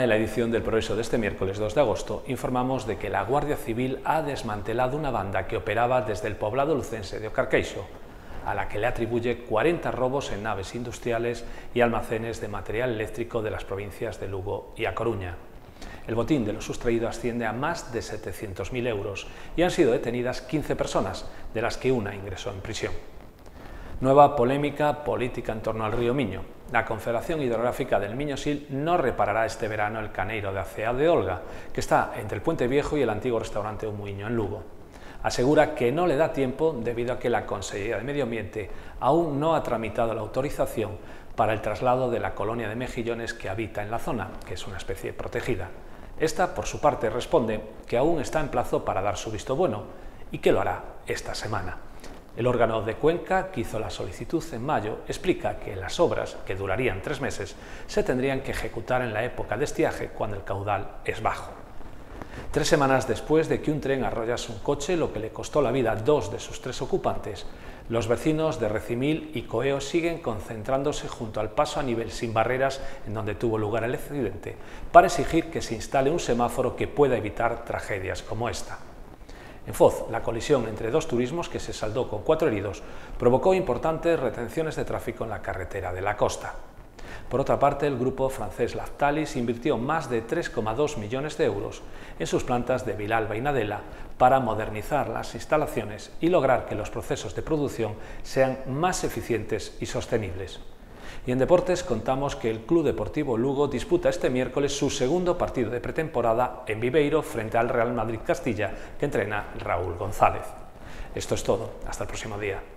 En la edición del Progreso de este miércoles 2 de agosto informamos de que la Guardia Civil ha desmantelado una banda que operaba desde el poblado lucense de Ocarqueixo, a la que le atribuye 40 robos en naves industriales y almacenes de material eléctrico de las provincias de Lugo y A Coruña. El botín de lo sustraído asciende a más de 700.000 euros y han sido detenidas 15 personas, de las que una ingresó en prisión. Nueva polémica política en torno al río Miño. La Confederación Hidrográfica del Miño-Sil no reparará este verano el caneiro de Acea de Olga, que está entre el Puente Viejo y el antiguo restaurante Un Muiño en Lugo. Asegura que no le da tiempo debido a que la Consellería de Medio Ambiente aún no ha tramitado la autorización para el traslado de la colonia de mejillones que habita en la zona, que es una especie protegida. Esta, por su parte, responde que aún está en plazo para dar su visto bueno y que lo hará esta semana. El órgano de Cuenca, que hizo la solicitud en mayo, explica que las obras, que durarían 3 meses, se tendrían que ejecutar en la época de estiaje, cuando el caudal es bajo. 3 semanas después de que un tren arrollase un coche, lo que le costó la vida a 2 de sus 3 ocupantes, los vecinos de Recimil y Coeo siguen concentrándose junto al paso a nivel sin barreras en donde tuvo lugar el accidente, para exigir que se instale un semáforo que pueda evitar tragedias como esta. En Foz, la colisión entre 2 turismos, que se saldó con 4 heridos, provocó importantes retenciones de tráfico en la carretera de la costa. Por otra parte, el grupo francés Lactalis invirtió más de 3,2 millones de euros en sus plantas de Vilalba y Nadela para modernizar las instalaciones y lograr que los procesos de producción sean más eficientes y sostenibles. Y en deportes contamos que el Club Deportivo Lugo disputa este miércoles su segundo partido de pretemporada en Viveiro frente al Real Madrid Castilla, que entrena Raúl González. Esto es todo. Hasta el próximo día.